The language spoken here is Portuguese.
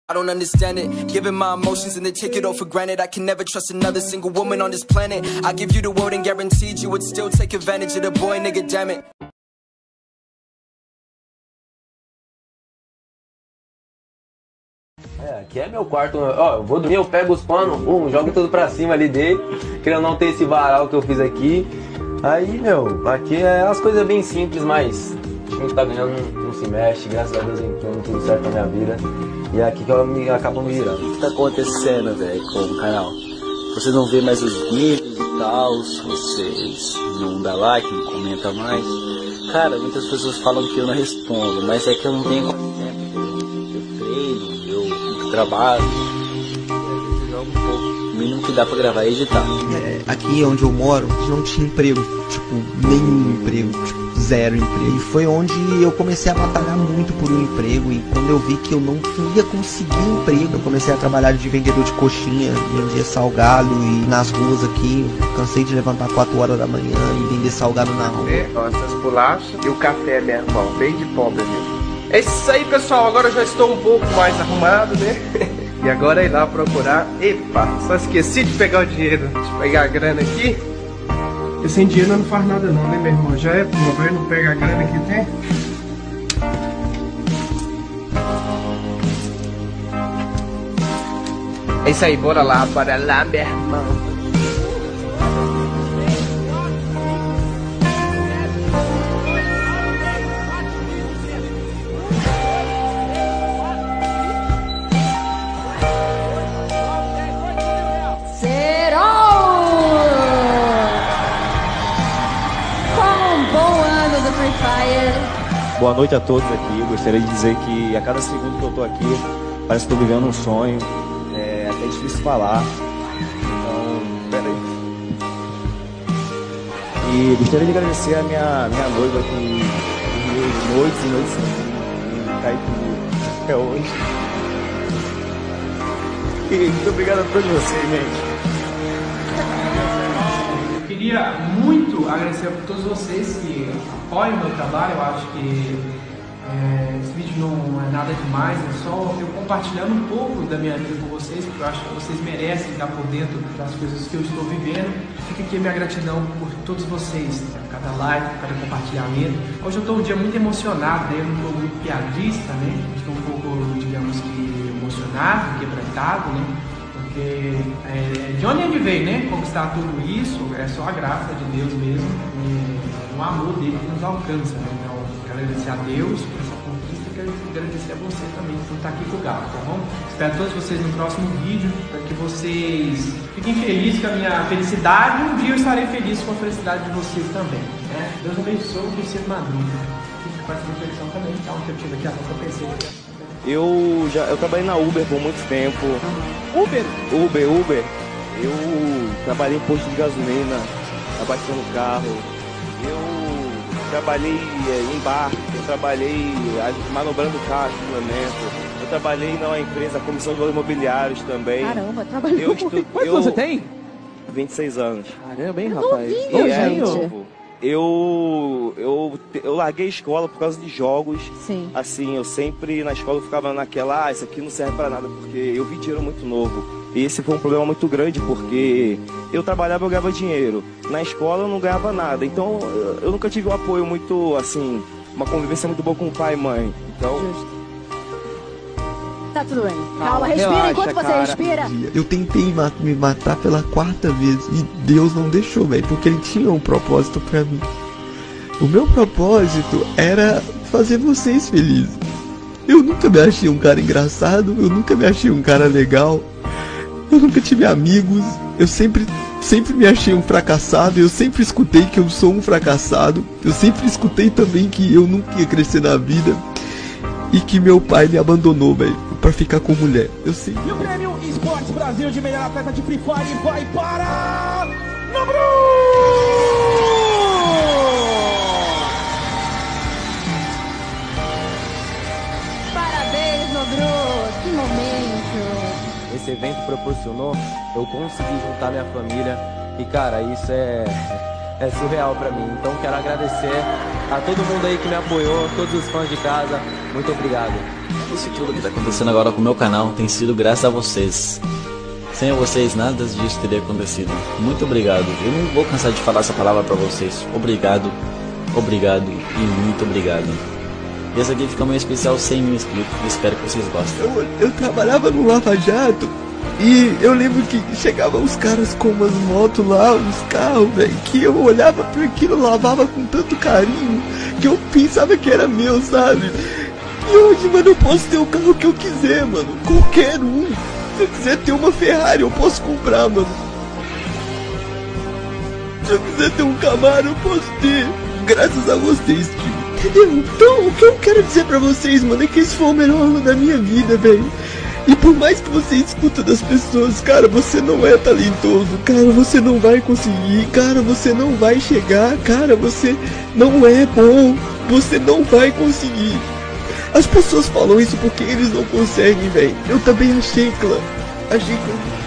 I don't understand it, giving my emotions and they take it all for granted. I can never trust another single woman on this planet. I give you the world and guaranteed you would still take advantage of the boy, nigga, damn it. Aqui é meu quarto, ó, eu vou dormir, eu pego os panos, jogo tudo pra cima ali dele, querendo não ter esse varal que eu fiz aqui. Aí, meu, aqui é as coisas bem simples, mas o time que tá ganhando não se mexe, graças a Deus entrando tudo certo na minha vida. E é aqui que eu acabo me virando. O que tá acontecendo, velho, com o canal? Vocês não vê mais os vídeos e tal, vocês não dá like, não comenta mais. Cara, muitas pessoas falam que eu não respondo, mas é que eu não tenho tempo. Eu treino, eu trabalho, e às vezes eu jogo um pouco. O mínimo que dá pra gravar é editar. Aqui onde eu moro não tinha emprego, tipo, nenhum emprego, tipo, zero emprego. E foi onde eu comecei a batalhar muito por um emprego. E quando eu vi que eu não ia conseguir um emprego, eu comecei a trabalhar de vendedor de coxinha, vendia salgado e nas ruas aqui. Eu cansei de levantar 4 horas da manhã e vender salgado na rua. Essas bolachas e o café, meu irmão, bem de pobre mesmo. É isso aí, pessoal, agora eu já estou um pouco mais arrumado, né? E agora é ir lá procurar. Epa, só esqueci de pegar o dinheiro. Deixa eu pegar a grana aqui. Porque sem dinheiro não faz nada não, né, meu irmão? Já é promover, não pega a grana que tem. É isso aí, bora lá, meu irmão. Boa noite a todos aqui. Eu gostaria de dizer que a cada segundo que eu tô aqui parece que estou vivendo um sonho. É até difícil falar. Então, peraí. E gostaria de agradecer a minha noiva que noites e noites e tá aí comigo até hoje. E muito obrigado a todos vocês, gente. Queria muito agradecer a todos vocês que apoiam o meu trabalho. Eu acho que esse vídeo não é nada demais, é só eu compartilhando um pouco da minha vida com vocês, porque eu acho que vocês merecem estar por dentro das coisas que eu estou vivendo. Fica aqui a minha gratidão por todos vocês, cada like, cada compartilhamento. Hoje eu estou um dia muito emocionado, né? Eu não estou muito piadista, né? Estou um pouco, digamos que, emocionado, quebrantado, né? Porque de onde a gente veio, né? Conquistar tudo isso é só a graça de Deus mesmo, o amor dele que nos alcança, né? Então, quero agradecer a Deus por essa conquista e quero agradecer a você também por estar aqui com o Galo, tá bom? Espero todos vocês no próximo vídeo, para que vocês fiquem felizes com a minha felicidade. Um dia eu estarei feliz com a felicidade de vocês também, né? Deus abençoe e você madruga. Fique com essa reflexão também, tá? Que eu tive aqui, eu pensei aqui. Eu trabalhei na Uber por muito tempo. Uber. Eu trabalhei em posto de gasolina, abastecendo carro. Eu trabalhei em bar, eu trabalhei manobrando carro, suplemento. Eu trabalhei numa empresa, comissão de valores imobiliários também. Caramba, trabalhou. Quanto você tem? 26 anos. Caramba, hein, rapaz? Eu larguei a escola por causa de jogos. Sim. Assim, eu sempre na escola eu ficava naquela, isso aqui não serve pra nada, porque eu vi dinheiro muito novo. E esse foi um problema muito grande, porque eu trabalhava, eu ganhava dinheiro. Na escola eu não ganhava nada. Então eu nunca tive um apoio muito, assim, uma convivência muito boa com o pai e mãe. Então. Justo. Tá tudo bem. Calma, respira, relaxa, enquanto você respira. Eu tentei me matar pela 4ª vez e Deus não deixou, velho, porque ele tinha um propósito pra mim. O meu propósito era fazer vocês felizes. Eu nunca me achei um cara engraçado, eu nunca me achei um cara legal, eu nunca tive amigos, eu sempre me achei um fracassado, eu sempre escutei que eu sou um fracassado, eu sempre escutei também que eu nunca ia crescer na vida e que meu pai me abandonou, velho, pra ficar com mulher. Eu sei. E o prêmio Esportes Brasil de melhor atleta de Free Fire vai para Nobru! Parabéns, Nobru! Que momento! Esse evento proporcionou eu conseguir juntar minha família e, cara, isso é surreal pra mim. Então quero agradecer a todo mundo aí que me apoiou, todos os fãs de casa. Muito obrigado. Isso tudo que tá acontecendo agora com o meu canal tem sido graças a vocês. Sem vocês nada disso teria acontecido. Muito obrigado. Eu não vou cansar de falar essa palavra pra vocês. Obrigado, obrigado e muito obrigado. Esse aqui fica meio especial 100 mil inscritos. Espero que vocês gostem. Eu trabalhava no Lava Jato e eu lembro que chegavam os caras com umas motos lá, uns carros, velho, que eu olhava pra aquilo, lavava com tanto carinho que eu pensava que era meu, sabe? E hoje, mano, eu posso ter o carro que eu quiser, mano. Qualquer um. Se eu quiser ter uma Ferrari, eu posso comprar, mano. Se eu quiser ter um Camaro, eu posso ter. Graças a vocês, tio. Entendeu? Então, o que eu quero dizer pra vocês, mano, é que esse foi o melhor ano da minha vida, velho. E por mais que você escuta das pessoas, cara, você não é talentoso, cara, você não vai conseguir, cara, você não vai chegar, cara, você não é bom, você não vai conseguir. As pessoas falam isso porque eles não conseguem, velho. Eu também achei, clã. Achei que